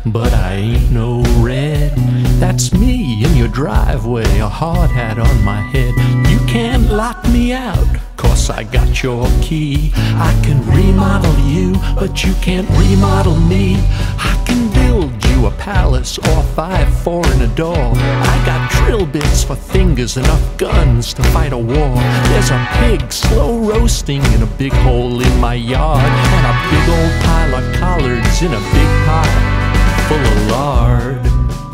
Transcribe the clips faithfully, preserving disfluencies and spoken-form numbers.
but I ain't no red. That's me in your driveway, a hard hat on my head. You can't lock me out, 'cause I got your key. I can remodel you, but you can't remodel me. I can build you a palace or five foreign a door. I got drill bits for fingers, enough guns to fight a war. There's a pig slow roasting in a big hole in my yard, and a big old pile of collards in a big pot full of lard.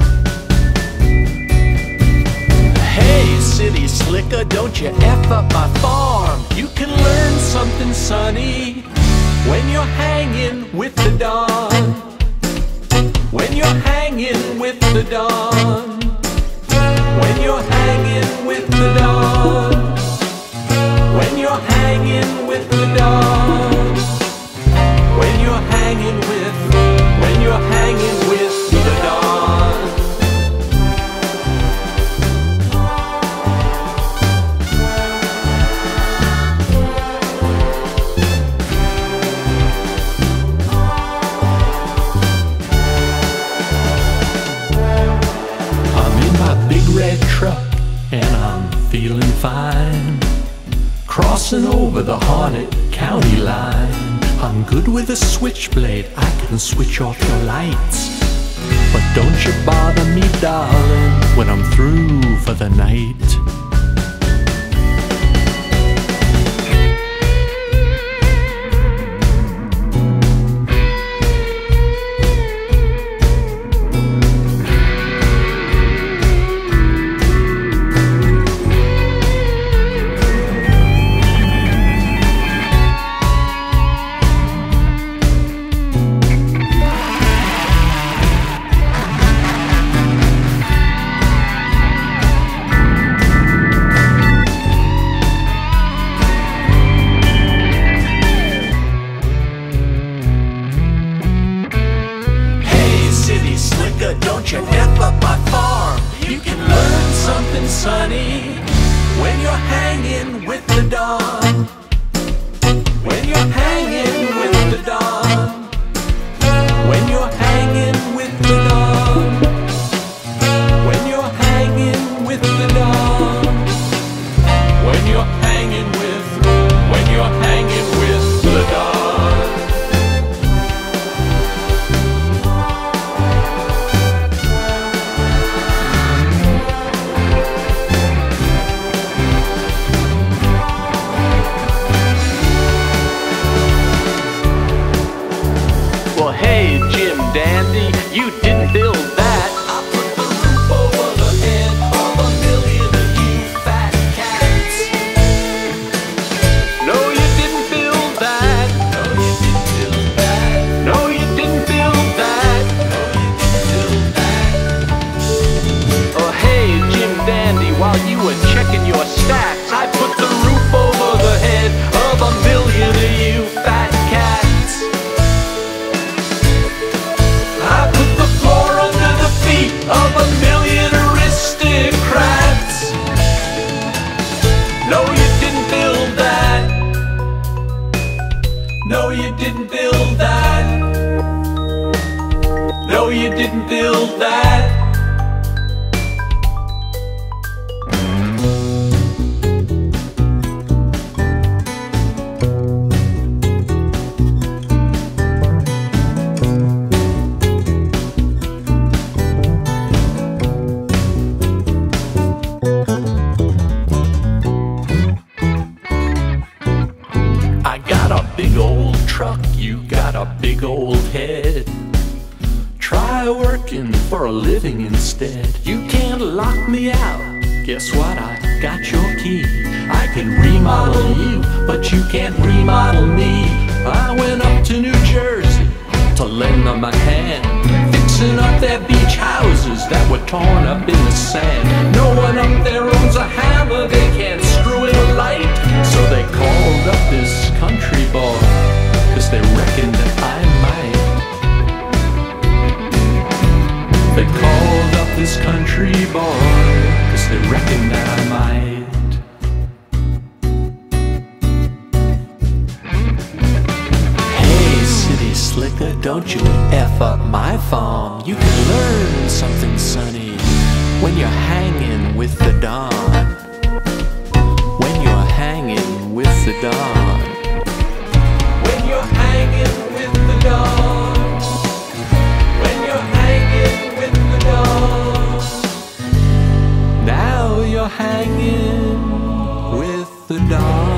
Hey, city slicker, don't you F up my farm. You can learn something, sonny, when you're hanging with the dawn. When you're hanging with the dawn. When you're hanging with the dawn. When you're hanging with the dawn. When you're hanging with, when you're hanging with the dawn. Red truck and I'm feeling fine, crossing over the haunted county line. I'm good with a switchblade, I can switch off your lights. But don't you bother me, darling, when I'm through for the night. Don't you F up my farm. You can learn something, sonny, when you're hanging with the dawn. When you're hanging with the dawn. When you're hanging with the dawn. When you're hanging with the dawn. When you're hanging with, when you're hanging with the dawn. Well, hey, Jim Dandy, you didn't build that. I put the roof over the head of a million of you fat cats. No, you didn't build that. No, you didn't build that. No, you didn't build that. No, you didn't build that. Oh, hey, Jim Dandy, while you were checking your stacks, I put the roof over the head of a million of you fat cats. Of a million aristocrats. No, you didn't build that. No, you didn't build that. No, you didn't build that. Big old truck, you got a big old head. Try working for a living instead. You can't lock me out. Guess what? I got your key. I can remodel you, but you can't remodel me. I went up to New Jersey to lend them a hand, fixing up their beach houses that were torn up in the sand. No one up there owns a hammer, they can't screw in a light. So they called up this country boy, 'cause they reckoned that I might. They called up this country boy, 'cause they reckoned that I might. Hey, city slicker, don't you F up my farm. When you're hanging with the dawn, when you're hanging with the dawn, when you're hanging with the dawn, when you're hanging with the dawn, now you're hanging with the dawn.